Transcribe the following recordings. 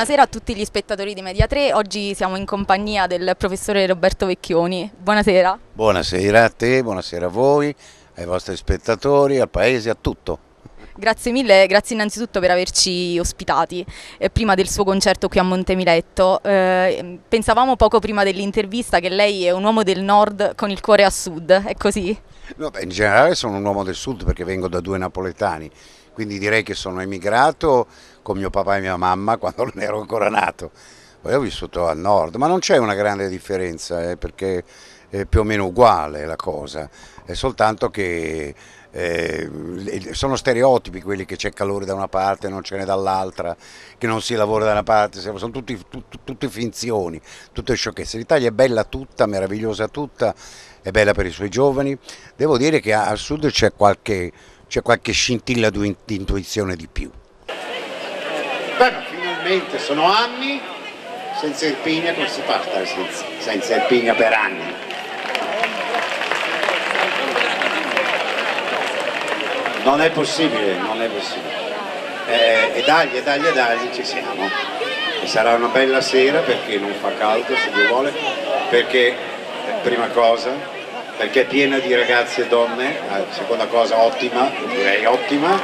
Buonasera a tutti gli spettatori di Media 3, oggi siamo in compagnia del professore Roberto Vecchioni. Buonasera. Buonasera a te, buonasera a voi, ai vostri spettatori, al paese, a tutto. Grazie mille, grazie innanzitutto per averci ospitati prima del suo concerto qui a Montemiletto. Pensavamo poco prima dell'intervista che lei è un uomo del nord con il cuore a sud, è così? No, in generale sono un uomo del sud perché vengo da due napoletani, quindi direi che sono emigrato con mio papà e mia mamma quando non ero ancora nato. Poi ho vissuto al nord, ma non c'è una grande differenza perché è più o meno uguale la cosa, è soltanto che sono stereotipi quelli che c'è calore da una parte e non ce n'è dall'altra, che non si lavora da una parte, sono tutte finzioni, tutte sciocchezze. L'Italia è bella tutta, meravigliosa tutta, è bella per i suoi giovani. Devo dire che al sud c'è qualche scintilla di intuizione di più. Beh, ma finalmente sono anni senza Irpinia, come si fa a stare senza Irpinia per anni? Non è possibile, non è possibile. E dagli, ci siamo. E sarà una bella sera perché non fa caldo, se Dio vuole, perché, prima cosa, perché è piena di ragazzi e donne, seconda cosa ottima, direi ottima,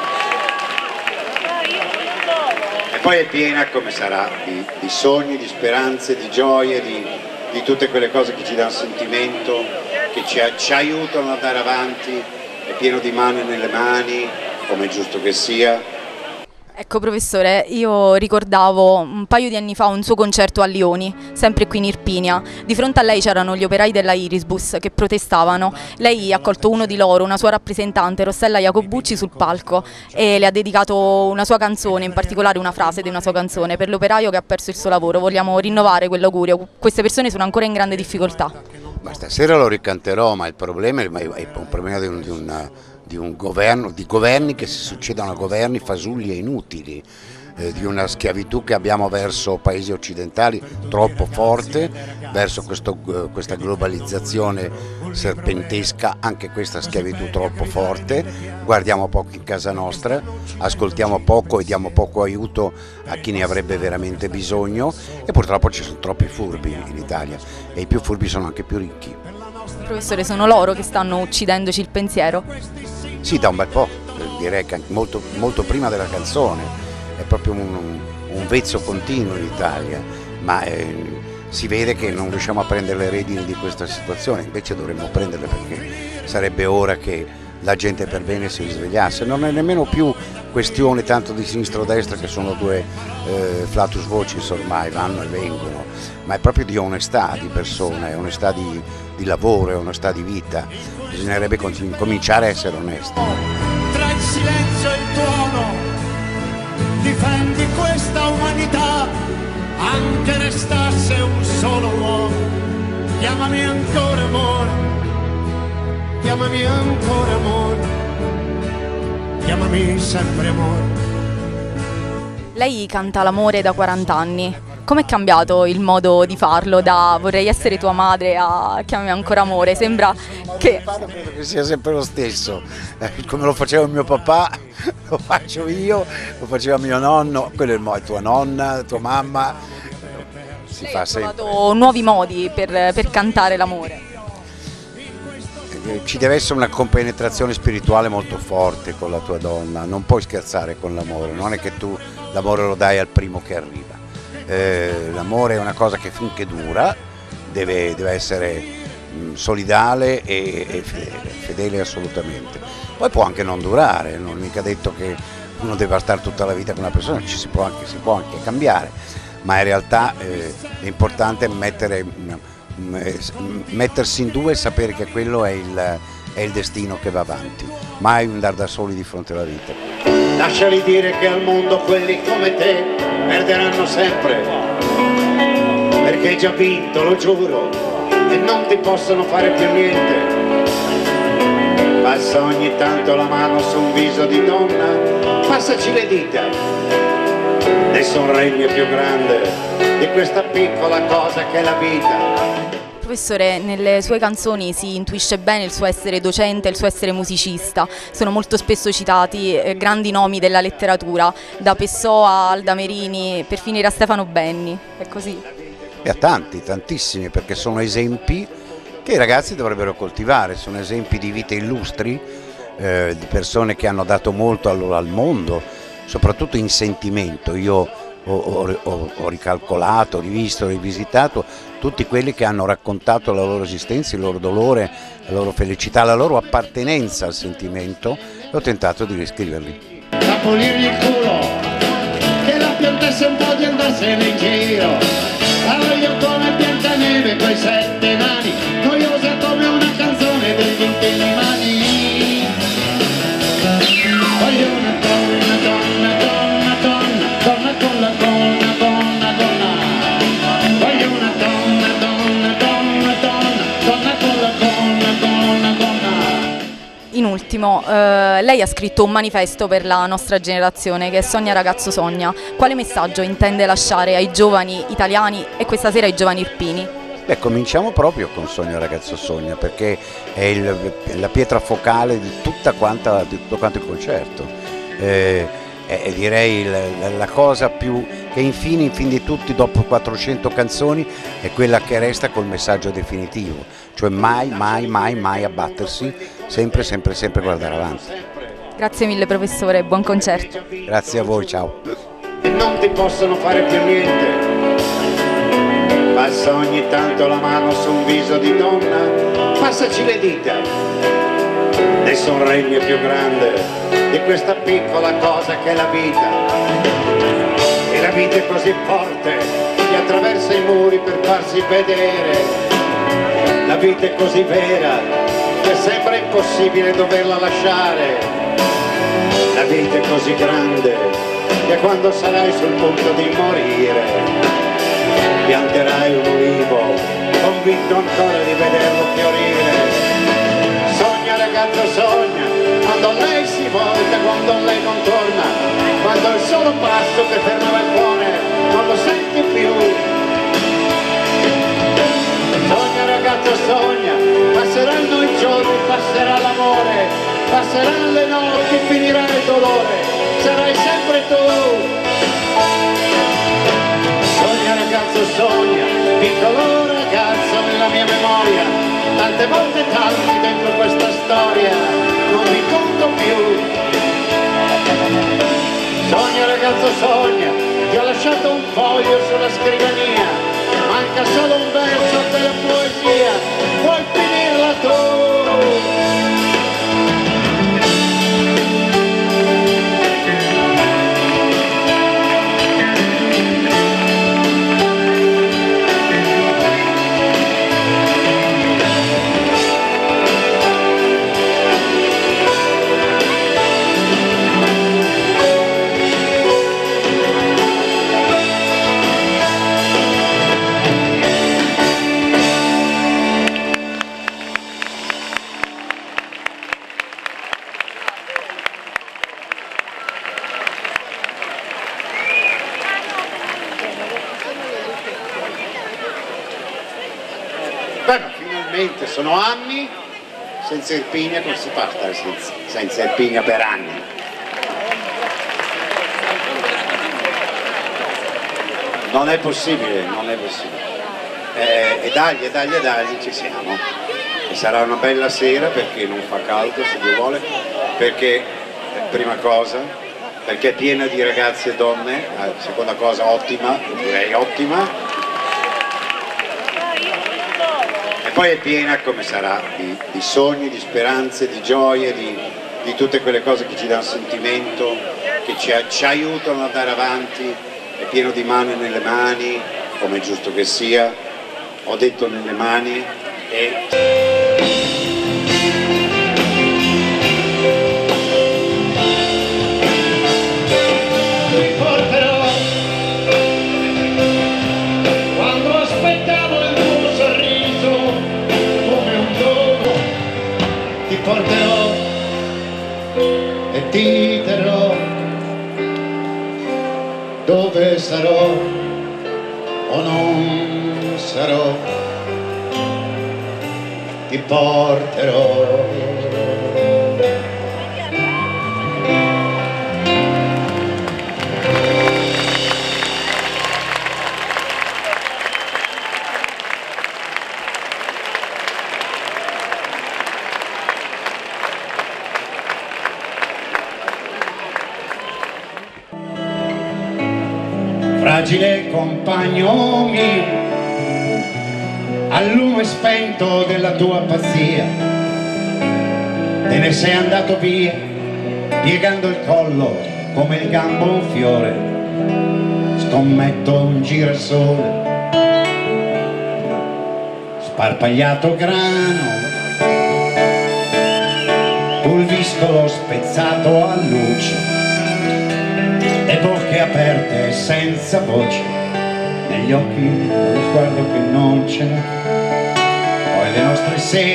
e poi è piena, come sarà, di sogni, di speranze, di gioie, di tutte quelle cose che ci danno sentimento, che ci aiutano ad andare avanti. È pieno di mani nelle mani, come è giusto che sia. Ecco professore, io ricordavo un paio di anni fa un suo concerto a Lioni, sempre qui in Irpinia. Di fronte a lei c'erano gli operai della Irisbus che protestavano. Lei ha accolto uno di loro, una sua rappresentante, Rossella Jacobucci, sul palco e le ha dedicato una sua canzone, in particolare una frase di una sua canzone, per l'operaio che ha perso il suo lavoro. Vogliamo rinnovare quell'augurio. Queste persone sono ancora in grande difficoltà. Ma stasera lo ricanterò, ma il problema è un problema di un governo, di governi che si succedono a governi fasulli e inutili, di una schiavitù che abbiamo verso paesi occidentali troppo forte, verso questa globalizzazione serpentesca, anche questa schiavitù troppo forte. Guardiamo poco in casa nostra, ascoltiamo poco e diamo poco aiuto a chi ne avrebbe veramente bisogno, e purtroppo ci sono troppi furbi in Italia e i più furbi sono anche più ricchi. Professore, sono loro che stanno uccidendoci il pensiero? Sì, da un bel po', direi che molto, molto prima della canzone, è proprio un vezzo continuo in Italia, ma si vede che non riusciamo a prendere le redini di questa situazione, invece dovremmo prenderle perché sarebbe ora che la gente per bene si risvegliasse. Non è nemmeno più questione tanto di sinistra o destra, che sono due flatus vocis ormai, vanno e vengono, ma è proprio di onestà di persona, è onestà di lavoro, è onestà di vita. Bisognerebbe cominciare a essere onesti. Tra il silenzio e il tuono difendi questa umanità, anche restasse un solo uomo. Chiamami ancora amore, chiamami ancora amore, chiamami sempre amore. Lei canta l'amore da 40 anni. Com'è cambiato il modo di farlo da vorrei essere tua madre a chiamami ancora amore? Sembra che... Credo che sia sempre lo stesso, come lo faceva mio papà, lo faccio io, lo faceva mio nonno, quello è tua nonna, tua mamma, si fa sempre. Ha trovato nuovi modi per cantare l'amore. Ci deve essere una compenetrazione spirituale molto forte con la tua donna, non puoi scherzare con l'amore, non è che tu l'amore lo dai al primo che arriva. L'amore è una cosa che finché dura deve essere solidale e fedele assolutamente. Poi può anche non durare, non è mica detto che uno deve stare tutta la vita con una persona, si può anche cambiare, ma in realtà l'importante è mettersi in due e sapere che quello è il destino che va avanti, mai andare da soli di fronte alla vita. Lasciali dire che al mondo quelli come te perderanno sempre, perché hai già vinto, lo giuro, e non ti possono fare più niente. Passa ogni tanto la mano su un viso di donna, passaci le dita, nessun regno è più grande di questa piccola cosa che è la vita. Professore, nelle sue canzoni si intuisce bene il suo essere docente, il suo essere musicista. Sono molto spesso citati grandi nomi della letteratura, da Pessoa, Alda Merini, per finire a Stefano Benni. È così? E a tanti, tantissimi, perché sono esempi che i ragazzi dovrebbero coltivare, sono esempi di vite illustri, di persone che hanno dato molto al mondo, soprattutto in sentimento. Io ho ricalcolato, rivisto, rivisitato tutti quelli che hanno raccontato la loro esistenza, il loro dolore, la loro felicità, la loro appartenenza al sentimento, e ho tentato di riscriverli. Da pulirgli il culo, che la piantesse un po' di andarsene in giro. La voglio come Biancaneve coi 7 nani, noiosa come una canzone degli intimi mani. Voglio una donna, donna, donna, donna, donna con la gonna, gonna, gonna. Voglio una donna, donna, donna, donna, donna con la gonna, gonna, gonna. In ultimo, lei ha scritto un manifesto per la nostra generazione che è Sogna ragazzo sogna. Quale messaggio intende lasciare ai giovani italiani e questa sera ai giovani irpini? Beh, cominciamo proprio con Sogno ragazzo sogna, perché è la pietra focale di tutto quanto il concerto. È direi la cosa più che in fin di tutti, dopo 400 canzoni, è quella che resta col messaggio definitivo, cioè mai, mai, mai, mai abbattersi, sempre, sempre, sempre guardare avanti. Grazie mille professore, buon concerto. Grazie a voi, ciao. E non ti possono fare più niente. Passa ogni tanto la mano su un viso di donna, passaci le dita. Nessun regno è più grande di questa piccola cosa che è la vita. E la vita è così forte che attraversa i muri per farsi vedere. La vita è così vera che sembra impossibile doverla lasciare. La vita è così grande che quando sarai sul punto di morire pianterai un ulivo, convinto ancora di vederlo fiorire. Sogna ragazzo sogna, quando lei si volta, quando lei non torna, quando il solo passo che fermava il cuore non lo senti più. Sogna ragazzo sogna, passeranno i giorni, passerà l'amore, passeranno le notti, finirà il dolore, sarai sempre tu. Sogna ragazzo sogna, piccolo ragazzo nella mia memoria, tante volte tanti dentro questa storia, non mi conto più. Sogna ragazzo sogna, ti ho lasciato un foglio sulla scrivania, manca solo un verso della poesia, puoi finirla tu. Beh, finalmente sono anni senza Irpinia, come si fa a stare senza Irpinia per anni? Non è possibile, non è possibile. E dagli, ci siamo. E sarà una bella sera perché non fa caldo, se Dio vuole, perché, prima cosa, perché è piena di ragazze e donne, seconda cosa ottima, direi ottima. E poi è piena, come sarà, di sogni, di speranze, di gioie, di tutte quelle cose che ci danno sentimento, che ci aiutano ad andare avanti. È pieno di mani nelle mani, come è giusto che sia, ho detto nelle mani, e... porterò e ti terrò dove sarò o non sarò. porterò. Fragile compagno mio, al lume spento della tua pazzia, te ne sei andato via, piegando il collo come il gambo un fiore, scommetto un girasole, sparpagliato grano, pulviscolo spezzato a luce, e bocche aperte senza voce, negli occhi lo sguardo che non c'è, poi le nostre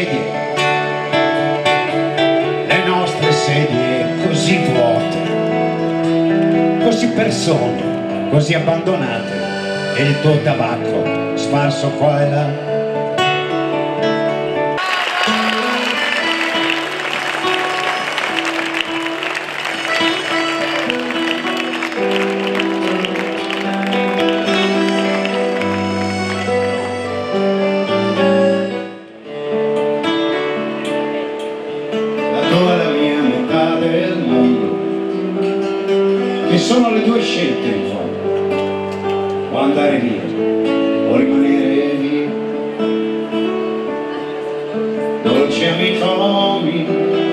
sedie così vuote, così persone, così abbandonate, e il tuo tabacco sparso qua e là. E sono le due scelte in fondo, o andare via o rimanere via. Dolce amico mio,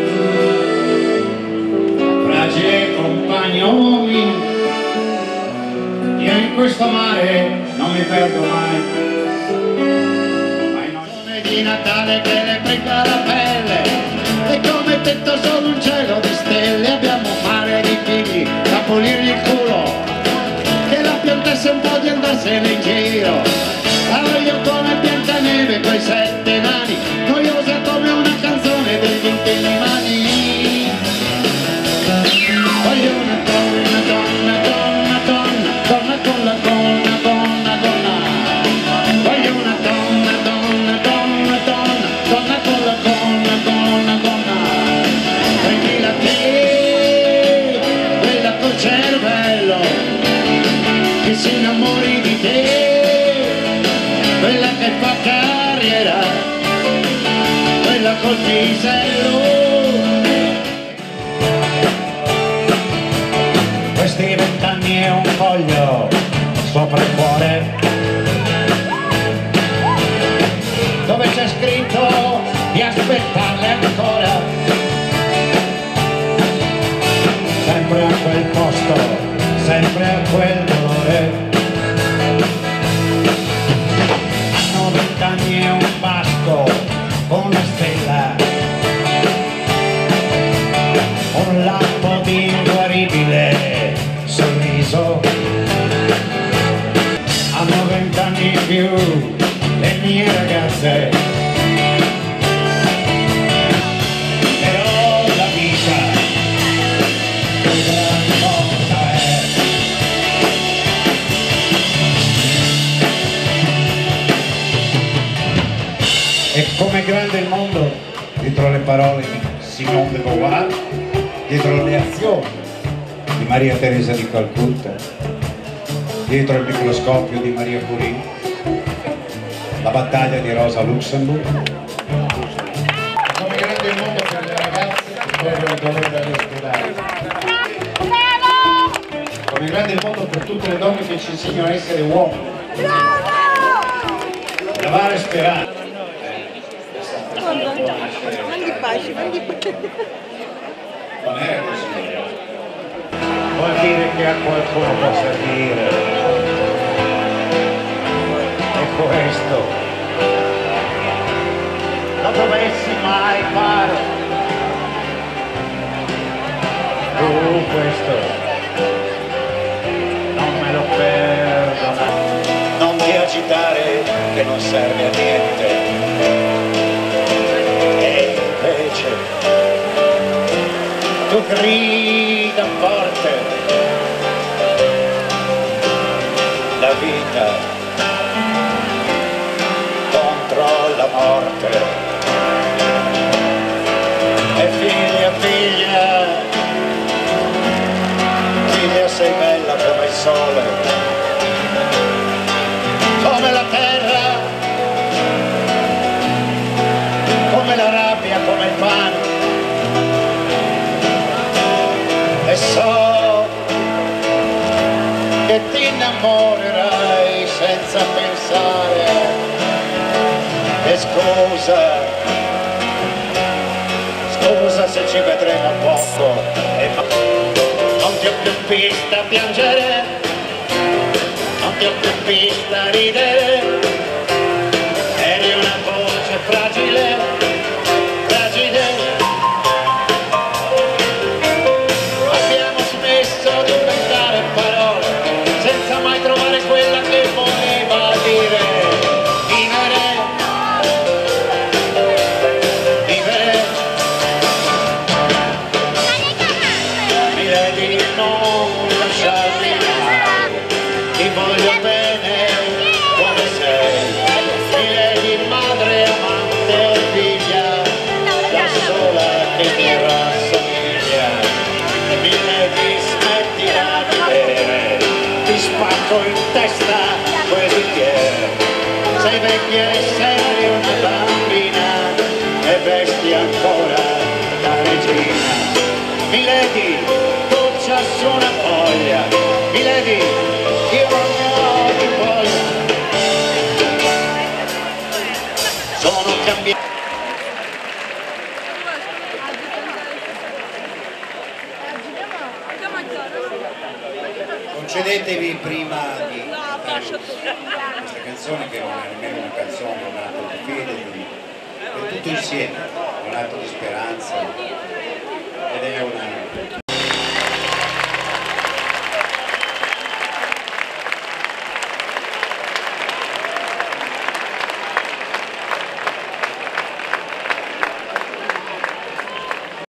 fragile compagno mio, io in questo mare non mi perdo mai. Ma in ogni di Natale che le prega la pelle, e come tetto solo un cielo di stelle, abbiamo un mare di figli da pulirgli il culo, che la piantesse un po' di andarsene in giro. La voglio come Biancaneve coi 7 nani, noiosa come una canzone degli Intellimani. Voglio una donna, donna, donna, donna, donna con la gonna, gonna, gonna. Voglio una donna, donna, donna, donna, donna con la gonna, gonna, gonna. Prendila te, quella col cervello, che si innamori di te, quella che fa carriera, quella col pisello. Questi 20 anni è un foglio sopra il cuore, dove c'è scritto di aspettarle ancora, sempre a quel posto, sempre a quel dolore. Hanno 20 anni e un basco con una stella, un lampo di inguaribile sorriso. Hanno 20 anni in più le mie ragazze, però la vita che gran cosa è. E come grande il mondo dietro le parole di Simone de Beauvoir, dietro le azioni di Maria Teresa di Calcutta, dietro il microscopio di Maria Curie, la battaglia di Rosa Luxemburg. Come grande il mondo per le ragazze che corrono il dolore dall'ospedale. Come grande il mondo per tutte le donne che ci insegnano a essere uomini. Lavare speranza. Non è così. Vuol dire che a qualcuno può servire. E questo non dovessi mai fare. Tu questo non me lo perdona. Non ti agitare che non serve a niente. E invece tu grida forte, la vita contro la morte. E scusa se ci vedremo poco, non ti ho più vista piangere, non ti ho più vista ridere, eri una voce fragile, fragile. Abbiamo smesso di inventare parole, senza mai trovare quella che voleva dire. Ti voglio bene come sei, Milady, madre, amante, figlia, la sola che ti rassomiglia. Milady, smettila di bere, ti spacco in testa quel bicchiere. Sei vecchia e sei una bambina e vesti ancora da regina. Milady, doccia su una foglia, Milady, io non ne ho di voglia. Sono cambiato. Concedetevi prima di cantare questa canzone, che non è nemmeno una canzone, è un atto di fede, è tutto insieme, è un atto di speranza ed è una